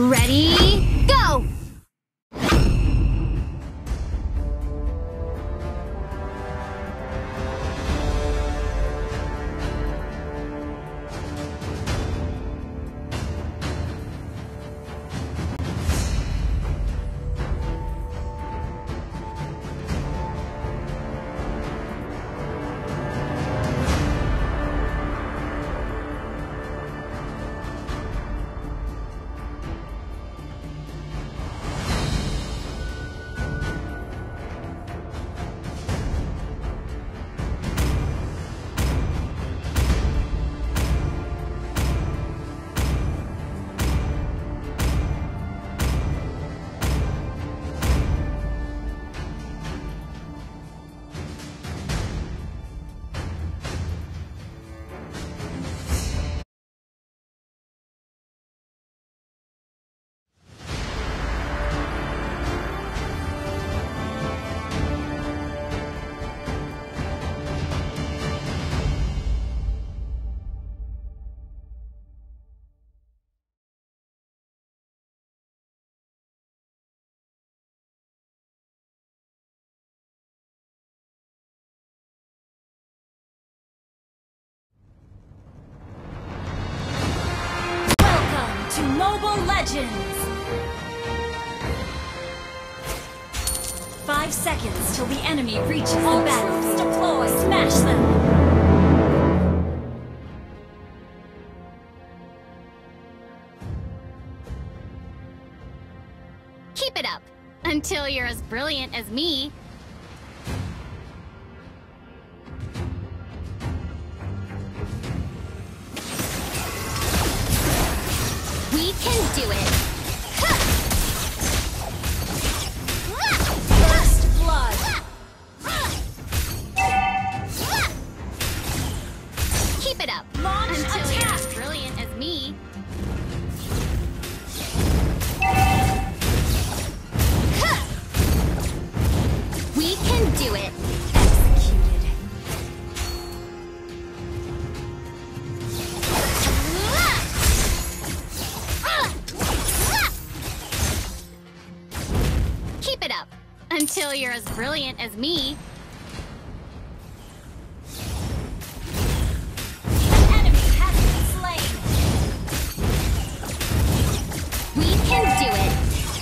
Ready, go! To Mobile Legends! 5 seconds till the enemy reaches the battlefield. Deploy! Smash them! Keep it up, until you're as brilliant as me. We can do it! First blood! Keep it up! Launch until attack! you're as brilliant as me. We can do it! Executed. Keep it up, until you're as brilliant as me. An enemy has been slain. We can do it!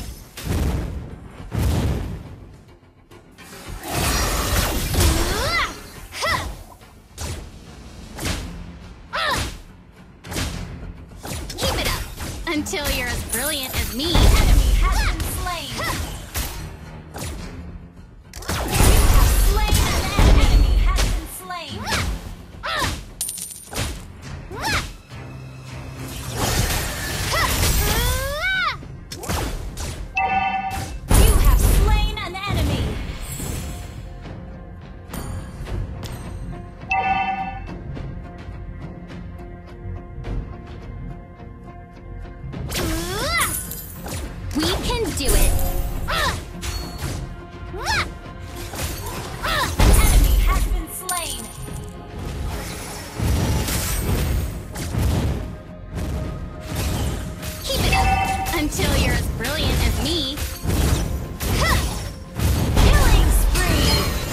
Keep it up, until you're as brilliant as me. Enemy has been slain. You have slain an enemy. Enemy has been slain. You have slain an enemy. We can do it! Enemy has been slain. Keep it up, until you're as brilliant as me. Killing spree.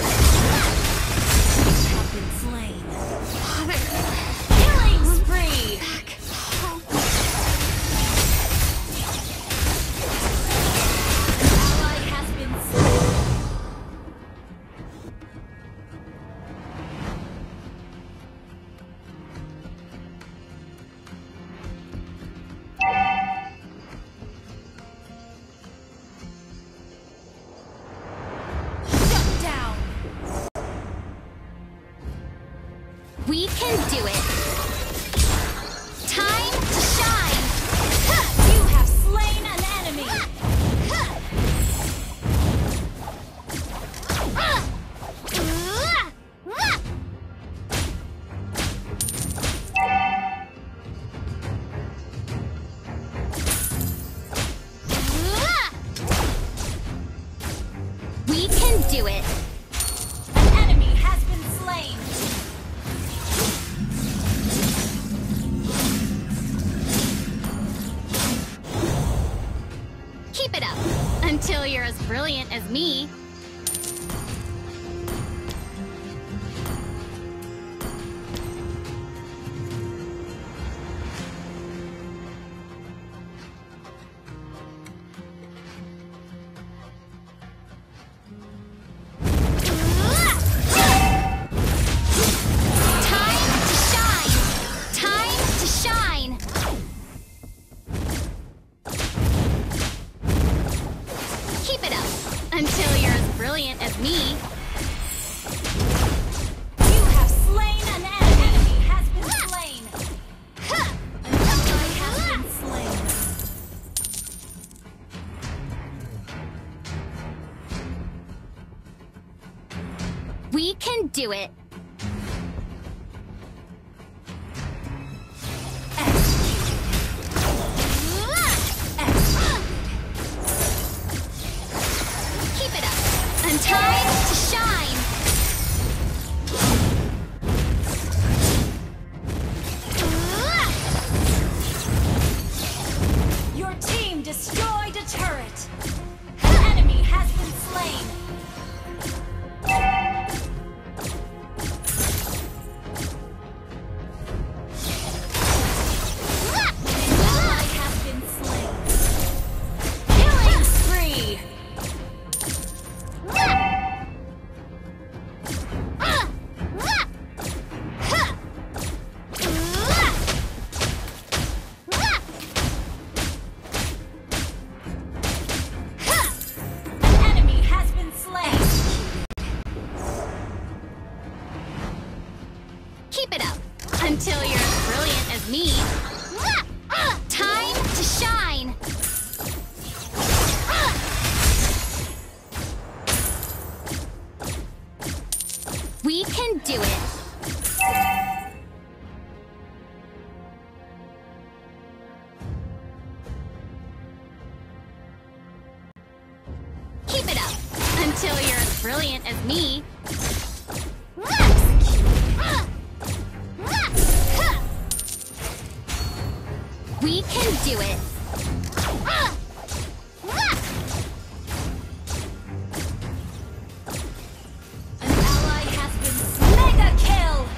Have been slain. Killing spree. Ally has been slain. Shut down. We can do it! Time to shine! You have slain an enemy. We can do it! An enemy has been slain. brilliant as me. Until you're as brilliant as me. You have slain an enemy. Enemy has been slain. An ally has been slain. We can do it. Time to shine! Your team destroyed a turret. The enemy has been slain. An ally has been slain. Killing spree! Keep it up until you're as brilliant as me. Time to shine! We can do it. Keep it up until you're as brilliant as me. We can do it. An ally has been mega kill.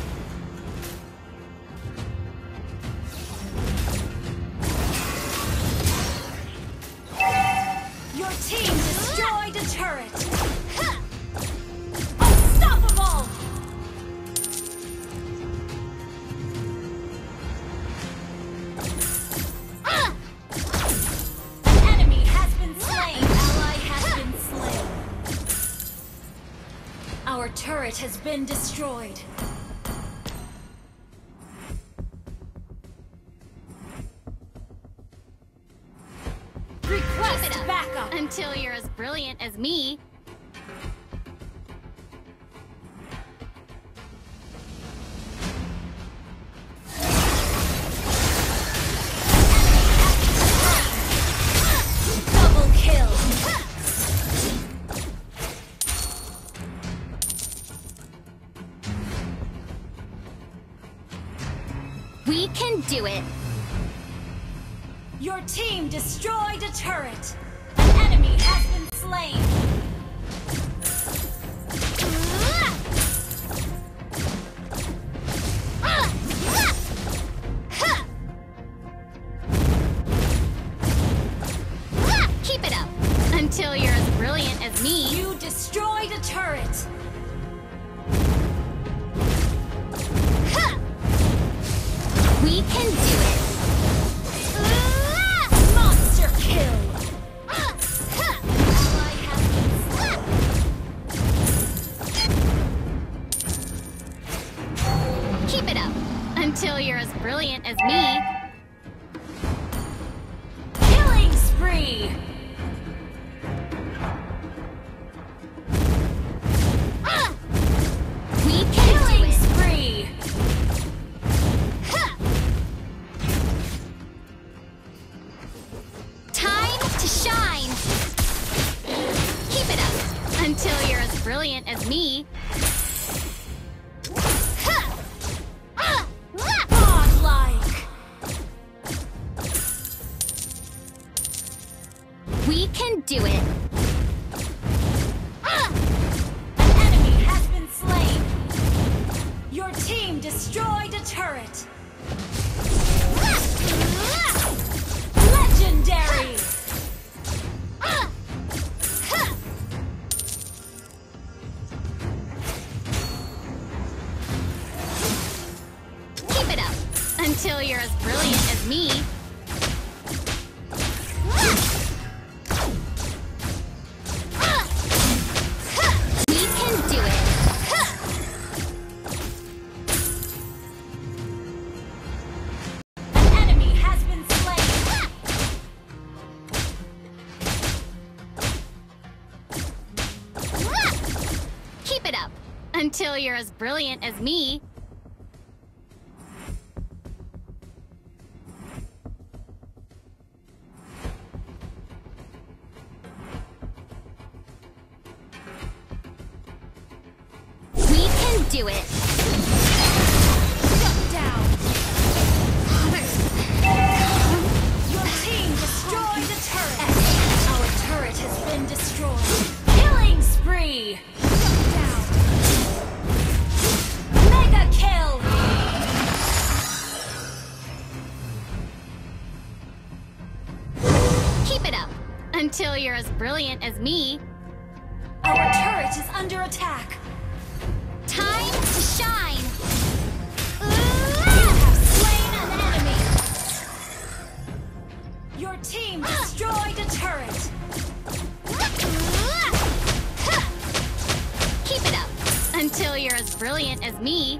Your team destroyed a turret. Unstoppable. Our turret has been destroyed. Request backup until you're as brilliant as me. Double kill. We can do it. Your team destroyed a turret. An enemy has been slain. Keep it up until you're as brilliant as me. You destroyed a turret. We can do it. Monster kill. Ally has been slain. Keep it up until you're as brilliant as me. Killing spree. We can do Killing it. spree. Time to shine. Keep it up until you're as brilliant as me. Godlike. We can do it. Until you're as brilliant as me. We can do it. An enemy has been slain. Keep it up. Until you're as brilliant as me. Do it. Shut down. Your team destroyed a turret. Our turret has been destroyed. Killing spree. Shut down. Mega kill. Keep it up. Until you're as brilliant as me. Our turret is under attack. Time to shine! You have slain an enemy! Your team destroyed a turret! Keep it up! Until you're as brilliant as me.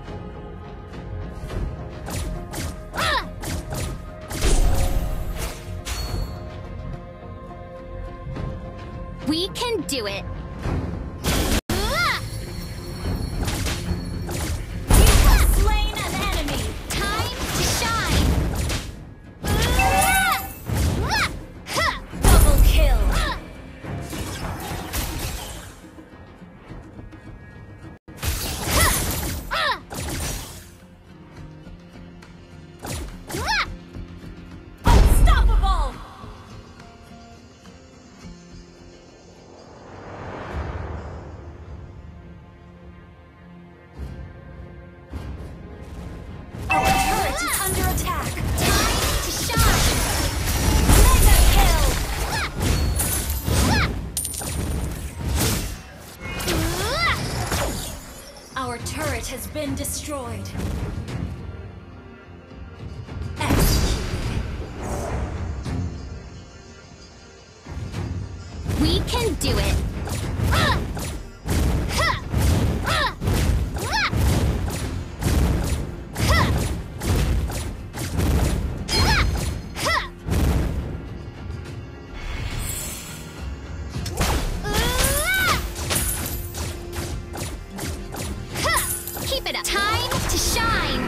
We can do it! Our turret has been destroyed. We can do it. Keep it up. Time to shine.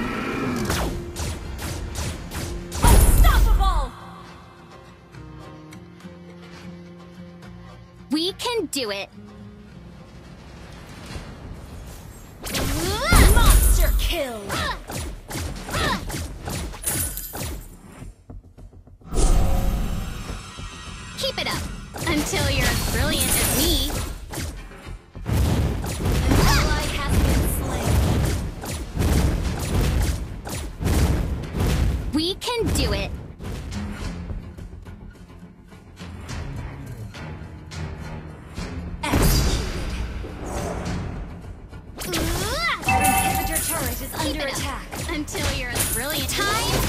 Unstoppable! We can do it. Monster kill! Keep it up. Until you're as brilliant as me. An ally has been slain. We can do it. Our inhibitor turret is Keep under it up. attack. Until you're as brilliant. Time